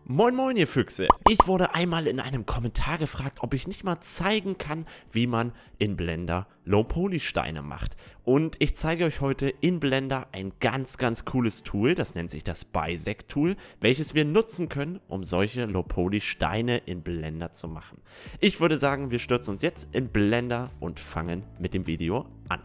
Moin moin ihr Füchse, ich wurde einmal in einem Kommentar gefragt, ob ich nicht mal zeigen kann, wie man in Blender Low-Poly-Steine macht. Und ich zeige euch heute in Blender ein ganz cooles Tool, das nennt sich das Bisect-Tool, welches wir nutzen können, um solche Low-Poly-Steine in Blender zu machen. Ich würde sagen, wir stürzen uns jetzt in Blender und fangen mit dem Video an.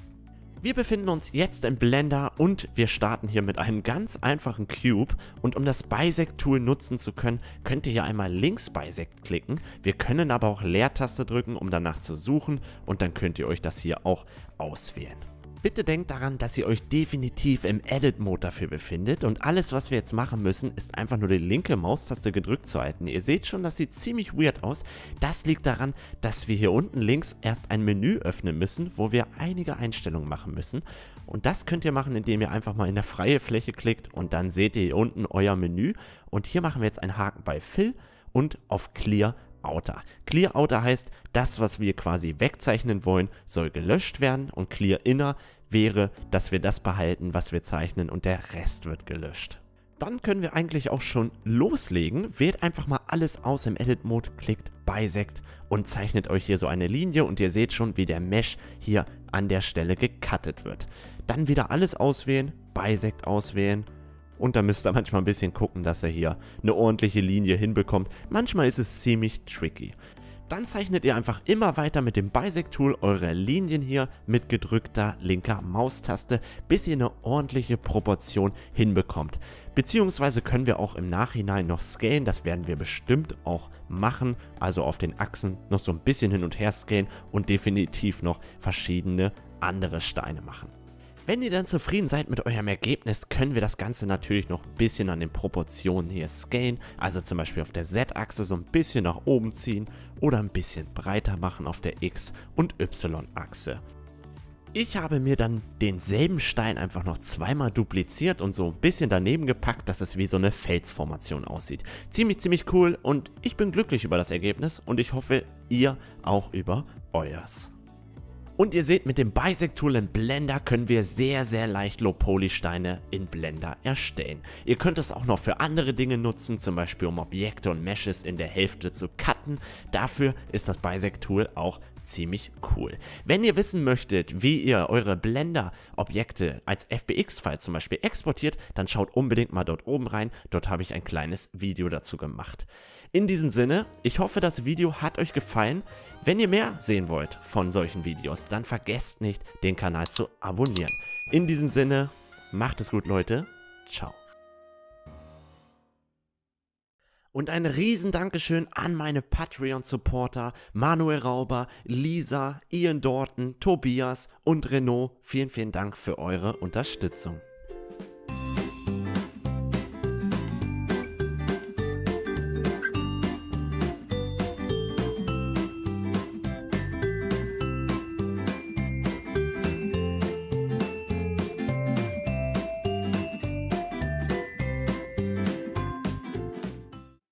Wir befinden uns jetzt in Blender und wir starten hier mit einem ganz einfachen Cube, und um das Bisect-Tool nutzen zu können, könnt ihr hier einmal links Bisect klicken. Wir können aber auch Leertaste drücken, um danach zu suchen, und dann könnt ihr euch das hier auch auswählen. Bitte denkt daran, dass ihr euch definitiv im Edit-Mode dafür befindet, und alles, was wir jetzt machen müssen, ist einfach nur die linke Maustaste gedrückt zu halten. Ihr seht schon, das sieht ziemlich weird aus. Das liegt daran, dass wir hier unten links erst ein Menü öffnen müssen, wo wir einige Einstellungen machen müssen. Und das könnt ihr machen, indem ihr einfach mal in der freie Fläche klickt, und dann seht ihr hier unten euer Menü. Und hier machen wir jetzt einen Haken bei Fill und auf Clear Outer. Clear Outer heißt, das, was wir quasi wegzeichnen wollen, soll gelöscht werden, und Clear Inner wäre, dass wir das behalten, was wir zeichnen, und der Rest wird gelöscht. Dann können wir eigentlich auch schon loslegen. Wählt einfach mal alles aus im Edit-Mode, klickt Bisect und zeichnet euch hier so eine Linie, und ihr seht schon, wie der Mesh hier an der Stelle gecuttet wird. Dann wieder alles auswählen, Bisect auswählen. Und da müsst ihr manchmal ein bisschen gucken, dass ihr hier eine ordentliche Linie hinbekommt. Manchmal ist es ziemlich tricky. Dann zeichnet ihr einfach immer weiter mit dem Bisect-Tool eure Linien hier mit gedrückter linker Maustaste, bis ihr eine ordentliche Proportion hinbekommt. Beziehungsweise können wir auch im Nachhinein noch scalen, das werden wir bestimmt auch machen. Also auf den Achsen noch so ein bisschen hin und her scalen und definitiv noch verschiedene andere Steine machen. Wenn ihr dann zufrieden seid mit eurem Ergebnis, können wir das Ganze natürlich noch ein bisschen an den Proportionen hier scalen, also zum Beispiel auf der Z-Achse so ein bisschen nach oben ziehen oder ein bisschen breiter machen auf der X- und Y-Achse. Ich habe mir dann denselben Stein einfach noch zweimal dupliziert und so ein bisschen daneben gepackt, dass es wie so eine Felsformation aussieht. Ziemlich cool, und ich bin glücklich über das Ergebnis, und ich hoffe, ihr auch über euers. Und ihr seht, mit dem Bisect-Tool in Blender können wir sehr leicht Low-Poly-Steine in Blender erstellen. Ihr könnt es auch noch für andere Dinge nutzen, zum Beispiel um Objekte und Meshes in der Hälfte zu cutten. Dafür ist das Bisect-Tool auch ziemlich cool. Wenn ihr wissen möchtet, wie ihr eure Blender-Objekte als FBX-File zum Beispiel exportiert, dann schaut unbedingt mal dort oben rein. Dort habe ich ein kleines Video dazu gemacht. In diesem Sinne, ich hoffe, das Video hat euch gefallen. Wenn ihr mehr sehen wollt von solchen Videos, dann vergesst nicht, den Kanal zu abonnieren. In diesem Sinne, macht es gut, Leute. Ciao. Und ein riesen Dankeschön an meine Patreon-Supporter Manuel Rauber, Lisa, Ian Dorton, Tobias und Renault. Vielen Dank für eure Unterstützung.